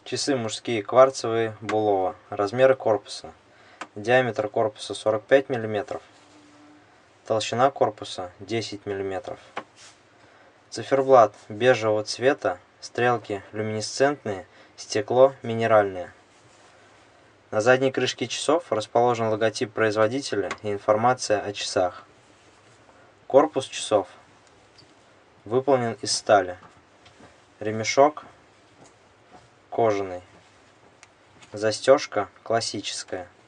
Часы мужские кварцевые Булова. Размеры корпуса. Диаметр корпуса 45 мм. Толщина корпуса 10 мм. Циферблат бежевого цвета. Стрелки люминесцентные. Стекло минеральное. На задней крышке часов расположен логотип производителя и информация о часах. Корпус часов выполнен из стали. Ремешок кожаный. Застежка классическая.